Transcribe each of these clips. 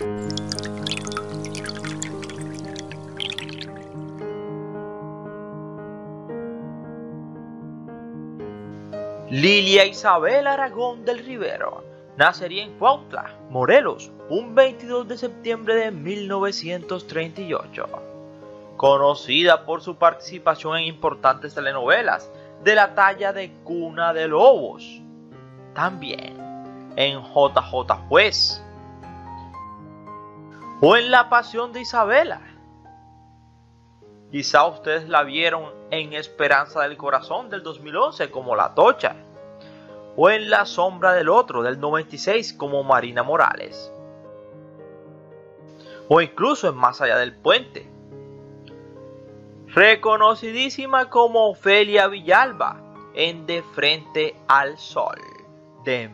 Lilia Isabel Aragón del Rivero nacería en Cuautla, Morelos, un 22 de septiembre de 1938. Conocida por su participación en importantes telenovelas de la talla de Cuna de Lobos, también en JJ Juez o en La Pasión de Isabela. Quizá ustedes la vieron en Esperanza del Corazón del 2011 como La Tocha, o en La Sombra del Otro del 96 como Marina Morales, o incluso en Más Allá del Puente. Reconocidísima como Ofelia Villalba en De Frente al Sol de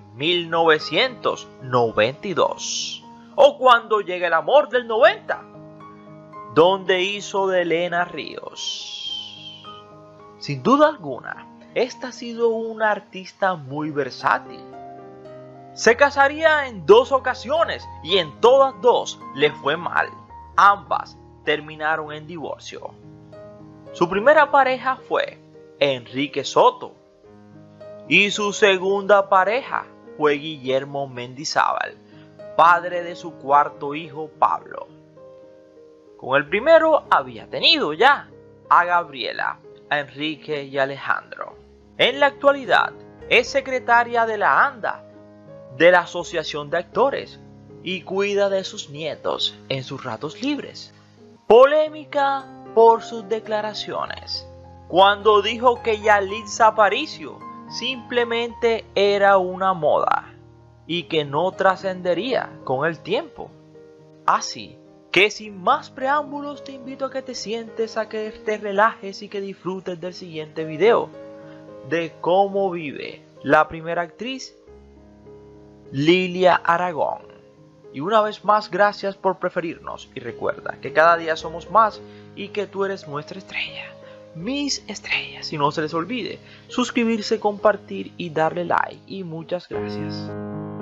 1992, o Cuando Llega el Amor del 90, donde hizo de Elena Ríos. Sin duda alguna, esta ha sido una artista muy versátil. Se casaría en 2 ocasiones y en todas 2 le fue mal. Ambas terminaron en divorcio. Su primera pareja fue Enrique Soto y su segunda pareja fue Guillermo Mendizábal, padre de su 4º hijo Pablo. Con el primero había tenido ya a Gabriela, a Enrique y a Alejandro. En la actualidad es secretaria de la ANDA, de la Asociación de Actores, y cuida de sus nietos en sus ratos libres. Polémica por sus declaraciones, cuando dijo que Yalitza Aparicio simplemente era una moda y que no trascendería con el tiempo. Así que sin más preámbulos te invito a que te sientes, a que te relajes y que disfrutes del siguiente video de cómo vive la primera actriz Lilia Aragón. Y una vez más, gracias por preferirnos y recuerda que cada día somos más y que tú eres nuestra estrella, mis estrellas. Y no se les olvide suscribirse, compartir y darle like, y muchas gracias.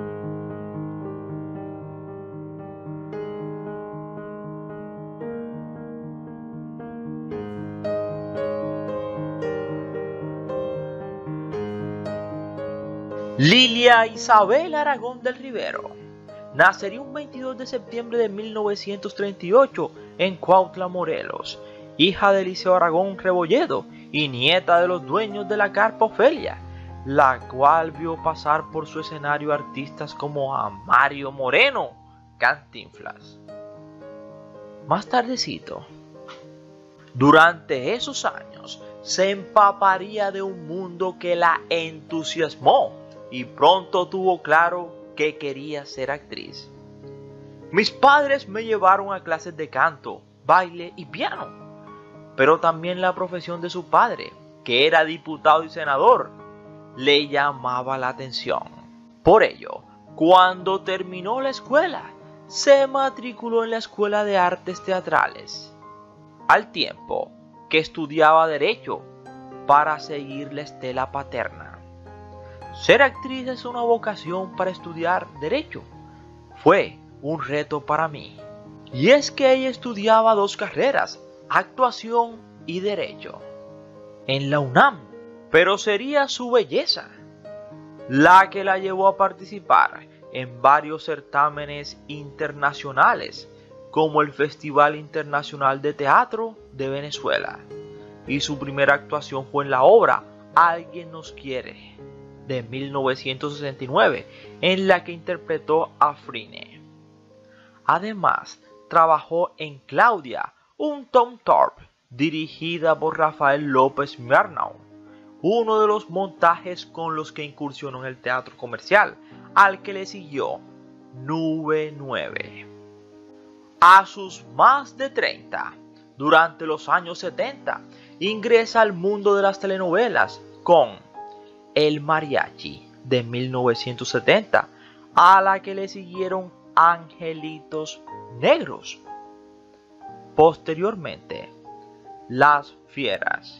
Lilia Isabel Aragón del Rivero nacería un 22 de septiembre de 1938 en Cuautla, Morelos, hija de Eliseo Aragón Rebolledo y nieta de los dueños de la carpa Ofelia, la cual vio pasar por su escenario artistas como a Mario Moreno, Cantinflas. Más tardecito, durante esos años, se empaparía de un mundo que la entusiasmó y pronto tuvo claro que quería ser actriz. Mis padres me llevaron a clases de canto, baile y piano, pero también la profesión de su padre, que era diputado y senador, le llamaba la atención. Por ello, cuando terminó la escuela, se matriculó en la Escuela de Artes Teatrales, al tiempo que estudiaba Derecho para seguir la estela paterna. Ser actriz es una vocación para estudiar Derecho. Fue un reto para mí. Y es que ella estudiaba 2 carreras, actuación y Derecho, en la UNAM. Pero sería su belleza la que la llevó a participar en varios certámenes internacionales, como el Festival Internacional de Teatro de Venezuela. Y su primera actuación fue en la obra Alguien nos quiere, de 1969, en la que interpretó a Frine. Además, trabajó en Claudia, un Tom Thorpe, dirigida por Rafael López Murnau, uno de los montajes con los que incursionó en el teatro comercial, al que le siguió Nube 9. A sus más de 30, durante los años 70, ingresa al mundo de las telenovelas con El Mariachi de 1970, a la que le siguieron Angelitos Negros. Posteriormente, Las Fieras,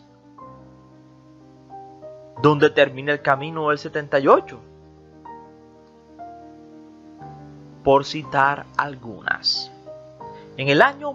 donde termina El Camino del 78. por citar algunas. En el año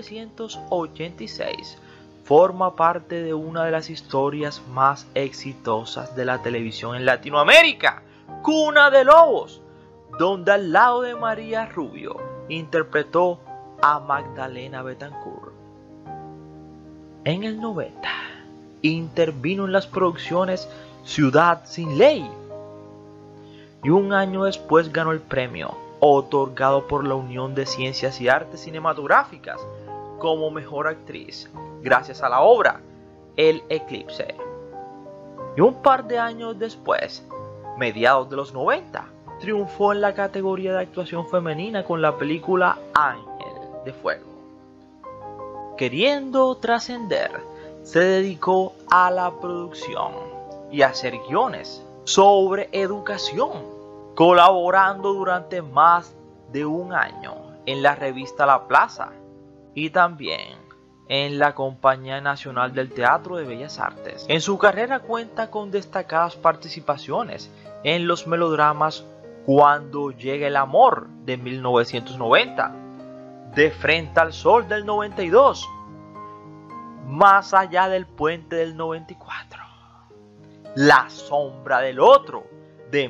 1986 forma parte de una de las historias más exitosas de la televisión en Latinoamérica, Cuna de Lobos, donde al lado de María Rubio interpretó a Magdalena Betancourt. En el 90 intervino en las producciones Ciudad sin Ley y un año después ganó el premio otorgado por la Unión de Ciencias y Artes Cinematográficas como mejor actriz gracias a la obra El Eclipse. Y un par de años después, mediados de los 90, triunfó en la categoría de actuación femenina con la película Ángel de Fuego. Queriendo trascender, se dedicó a la producción y a hacer guiones sobre educación, colaborando durante más de un año en la revista La Plaza y también en la Compañía Nacional del Teatro de Bellas Artes. En su carrera cuenta con destacadas participaciones en los melodramas Cuando llega el amor de 1990, De frente al sol del 92, Más allá del puente del 94, La sombra del otro de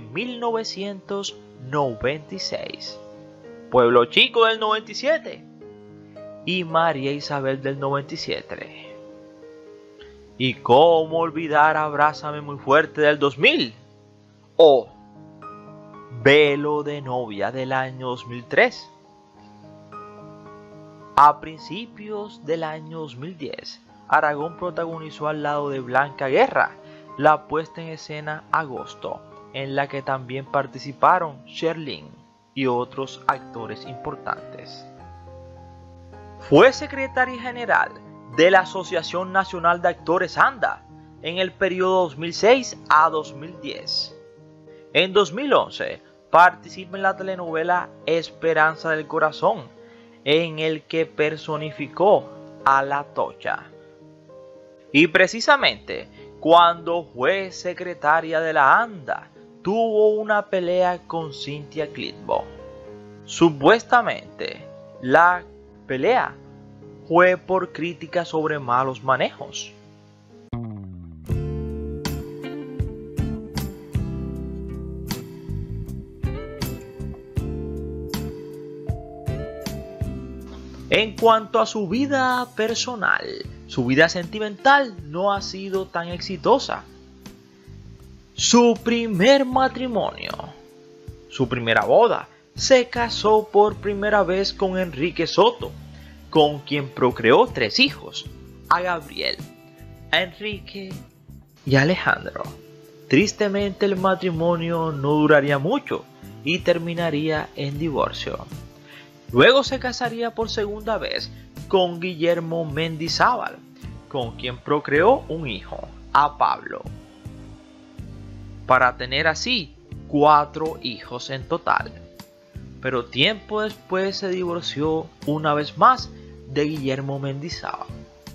1996, Pueblo Chico del 97 y María Isabel del 97. Y cómo olvidar Abrázame muy fuerte del 2000 o Velo de novia del año 2003. A principios del año 2010, Aragón protagonizó al lado de Blanca Guerra la puesta en escena Agosto, en la que también participaron Sherlyn y otros actores importantes. Fue secretaria general de la Asociación Nacional de Actores ANDA en el periodo 2006 a 2010. En 2011 participa en la telenovela Esperanza del Corazón, en el que personificó a La Tocha. Y precisamente cuando fue secretaria de la ANDA, tuvo una pelea con Cynthia Clitbo. Supuestamente, la pelea fue por críticas sobre malos manejos. En cuanto a su vida personal, su vida sentimental no ha sido tan exitosa. Su primer matrimonio, su primera boda, se casó por primera vez con Enrique Soto, con quien procreó 3 hijos, a Gabriel, a Enrique y a Alejandro. Tristemente el matrimonio no duraría mucho y terminaría en divorcio. Luego se casaría por segunda vez con Guillermo Mendizábal, con quien procreó un hijo, a Pablo, para tener así 4 hijos en total. Pero tiempo después se divorció una vez más de Guillermo Mendizábal.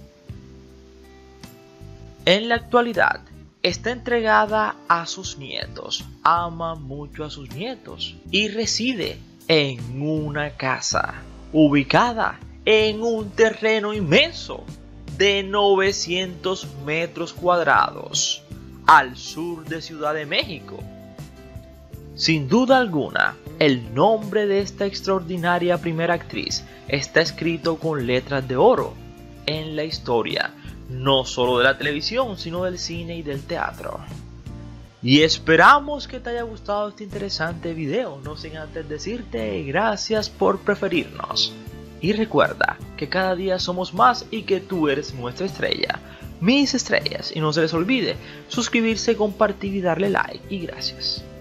En la actualidad está entregada a sus nietos, ama mucho a sus nietos y reside en una casa ubicada en un terreno inmenso de 900 metros cuadrados al sur de Ciudad de México. Sin duda alguna, el nombre de esta extraordinaria primera actriz está escrito con letras de oro en la historia, no solo de la televisión, sino del cine y del teatro. Y esperamos que te haya gustado este interesante video, no sin antes decirte gracias por preferirnos. Y recuerda que cada día somos más y que tú eres nuestra estrella, mis estrellas. Y no se les olvide suscribirse, compartir y darle like. Y gracias.